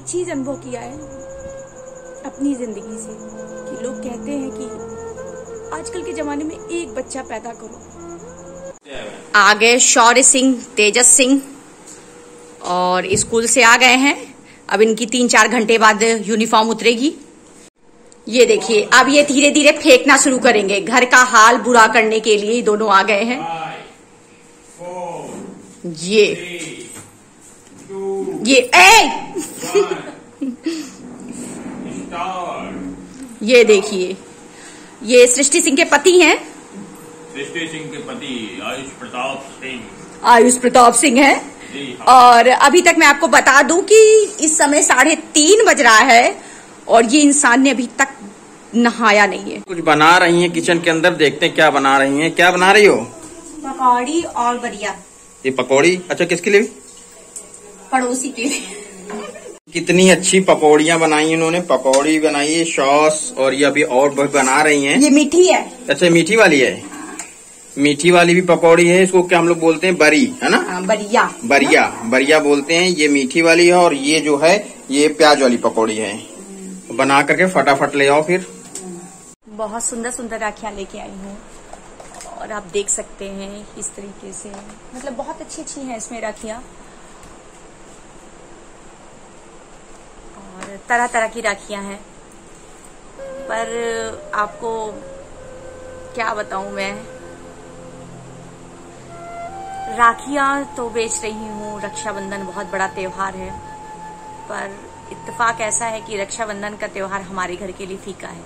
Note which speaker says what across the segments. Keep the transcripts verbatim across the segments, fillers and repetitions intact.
Speaker 1: एक चीज अनुभव किया है अपनी जिंदगी से कि लोग कहते हैं कि आजकल के जमाने में एक बच्चा पैदा करो।
Speaker 2: आ गए शौर्य सिंह, तेजस सिंह और स्कूल से आ गए हैं। अब इनकी तीन चार घंटे बाद यूनिफॉर्म उतरेगी। ये देखिए, अब ये धीरे धीरे फेंकना शुरू करेंगे। घर का हाल बुरा करने के लिए दोनों आ गए हैं। ये ये ए ये देखिए, ये सृष्टि सिंह के पति हैं।
Speaker 3: सृष्टि सिंह के पति आयुष प्रताप सिंह
Speaker 2: आयुष प्रताप सिंह है। और अभी तक मैं आपको बता दूं कि इस समय साढ़े तीन बज रहा है और ये इंसान ने अभी तक नहाया नहीं है।
Speaker 4: कुछ बना रही हैं किचन के अंदर, देखते हैं क्या बना रही हैं। क्या बना रही हो?
Speaker 2: पकौड़ी और बरिया।
Speaker 4: ये पकौड़ी? अच्छा, किसके लिए?
Speaker 2: पड़ोसी के लिए।
Speaker 4: कितनी अच्छी पकौड़ियाँ बनाई इन्होंने। पकौड़ी बनाई है, सॉस, और ये अभी और बना रही हैं।
Speaker 2: ये मीठी है।
Speaker 4: अच्छा, मीठी वाली है। मीठी वाली भी पकौड़ी है। इसको क्या हम लोग बोलते हैं? बरी, है ना?
Speaker 2: आ, बरिया
Speaker 4: बरिया बरिया बोलते हैं। ये मीठी वाली है और ये जो है ये प्याज वाली पकौड़ी है। बना करके फटाफट ले आओ फिर।
Speaker 1: बहुत सुंदर सुंदर राखियां लेके आई हूँ और आप देख सकते हैं इस तरीके से, मतलब बहुत अच्छी अच्छी हैं इसमें राखियां और तरह तरह की राखियां हैं। पर आपको क्या बताऊं, मैं राखियां तो बेच रही हूँ। रक्षाबंधन बहुत बड़ा त्योहार है, पर इत्तेफाक ऐसा है कि रक्षाबंधन का त्योहार हमारे घर के लिए फीका है।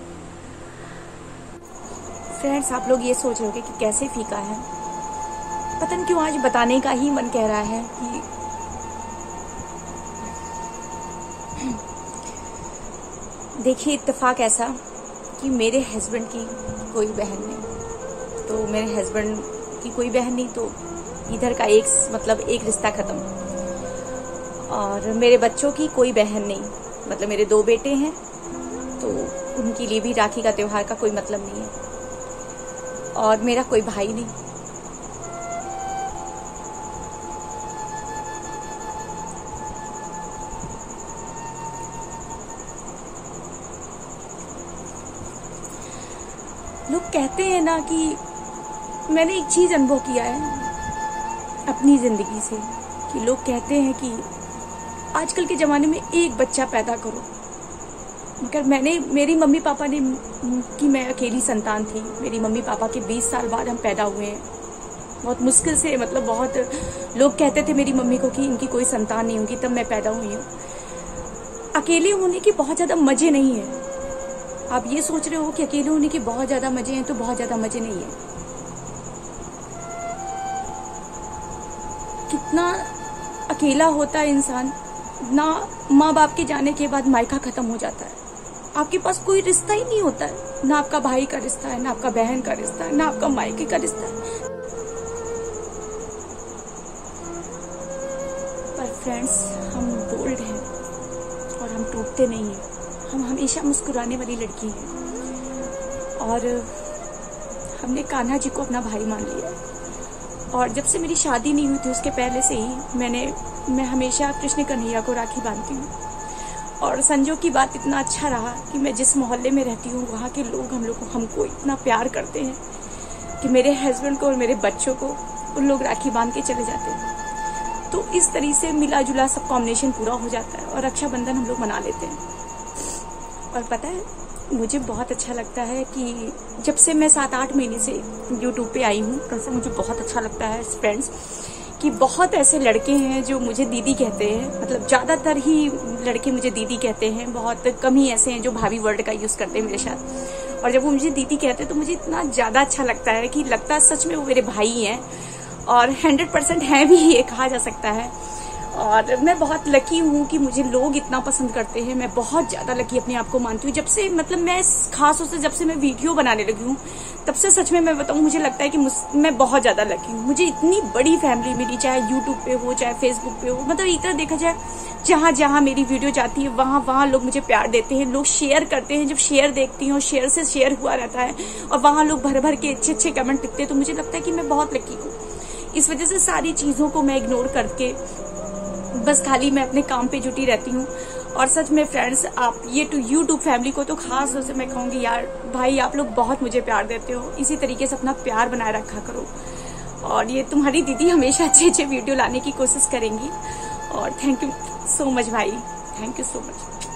Speaker 1: फ्रेंड्स, आप लोग ये सोच रहे होंगे कि कैसे फीका है। पता नहीं क्यों आज बताने का ही मन कह रहा है कि देखिए, इत्तेफाक ऐसा कि मेरे हस्बैंड की कोई बहन नहीं, तो मेरे हस्बैंड की कोई बहन नहीं, तो इधर का एक मतलब एक रिश्ता खत्म। और मेरे बच्चों की कोई बहन नहीं, मतलब मेरे दो बेटे हैं, तो उनके लिए भी राखी का त्योहार का कोई मतलब नहीं है। और मेरा कोई भाई नहीं। लोग कहते हैं ना कि मैंने एक चीज अनुभव किया है अपनी जिंदगी से कि लोग कहते हैं कि आजकल के ज़माने में एक बच्चा पैदा करो। मगर मैंने, मेरी मम्मी पापा ने, कि मैं अकेली संतान थी। मेरी मम्मी पापा के बीस साल बाद हम पैदा हुए हैं। बहुत मुश्किल से, मतलब बहुत लोग कहते थे मेरी मम्मी को कि इनकी कोई संतान नहीं होगी, तब मैं पैदा हुई हूँ। अकेले होने के बहुत ज़्यादा मज़े नहीं है। आप ये सोच रहे हो कि अकेले होने के बहुत ज़्यादा मज़े हैं, तो बहुत ज़्यादा मज़े नहीं है। कितना अकेला होता है इंसान, ना माँ बाप के जाने के बाद मायका खत्म हो जाता है। आपके पास कोई रिश्ता ही नहीं होता है, ना आपका भाई का रिश्ता है, ना आपका बहन का रिश्ता है, ना आपका मायके का रिश्ता है। पर फ्रेंड्स, हम बोल्ड हैं और हम टूटते नहीं हैं। हम हमेशा मुस्कुराने वाली लड़की हैं और हमने कान्हा जी को अपना भाई मान लिया। और जब से मेरी शादी नहीं हुई थी उसके पहले से ही मैंने मैं हमेशा कृष्ण कन्हैया को राखी बांधती हूँ। और संजोग की बात, इतना अच्छा रहा कि मैं जिस मोहल्ले में रहती हूँ वहाँ के लोग हम लोग को हमको इतना प्यार करते हैं कि मेरे हस्बैंड को और मेरे बच्चों को उन लोग राखी बांध के चले जाते हैं। तो इस तरीके से मिला जुला सब कॉम्बिनेशन पूरा हो जाता है और रक्षाबंधन हम लोग मना लेते हैं। और पता है, मुझे बहुत अच्छा लगता है कि जब से मैं सात आठ महीने से यूट्यूब पे आई हूँ, तब से मुझे बहुत अच्छा लगता है फ्रेंड्स कि बहुत ऐसे लड़के हैं जो मुझे दीदी कहते हैं। मतलब ज़्यादातर ही लड़के मुझे दीदी कहते हैं, बहुत कम ही ऐसे हैं जो भाभी वर्ड का यूज़ करते हैं मेरे साथ। और जब वो मुझे दीदी कहते हैं तो मुझे इतना ज़्यादा अच्छा लगता है कि लगता है सच में वो मेरे भाई हैं और हंड्रेड परसेंट हैं भी, ये कहा जा सकता है। और मैं बहुत लकी हूँ कि मुझे लोग इतना पसंद करते हैं। मैं बहुत ज़्यादा लकी अपने आप को मानती हूँ। जब से, मतलब मैं खास तौर से जब से मैं वीडियो बनाने लगी हूँ, तब से सच में मैं बताऊँ, मुझे लगता है कि मैं बहुत ज़्यादा लकी हूँ। मुझे इतनी बड़ी फैमिली मिली, चाहे यूट्यूब पे हो, चाहे फेसबुक पे हो। मतलब एक तरह देखा जाए, जहाँ जहाँ मेरी वीडियो जाती है वहाँ वहाँ लोग मुझे प्यार देते हैं, लोग शेयर करते हैं। जब शेयर देखती हूँ, शेयर से शेयर हुआ रहता है और वहाँ लोग भर भर के अच्छे अच्छे कमेंट लिखते हैं, तो मुझे लगता है कि मैं बहुत लकी हूँ। इस वजह से सारी चीज़ों को मैं इग्नोर करके बस खाली मैं अपने काम पे जुटी रहती हूँ और सच में फ्रेंड्स, आप ये टू यूट्यूब फैमिली को तो खास तौर से मैं कहूंगी यार, भाई आप लोग बहुत मुझे प्यार देते हो, इसी तरीके से अपना प्यार बनाए रखा करो। और ये तुम्हारी दीदी हमेशा अच्छे अच्छे वीडियो लाने की कोशिश करेंगी। और थैंक यू सो मच भाई, थैंक यू सो मच।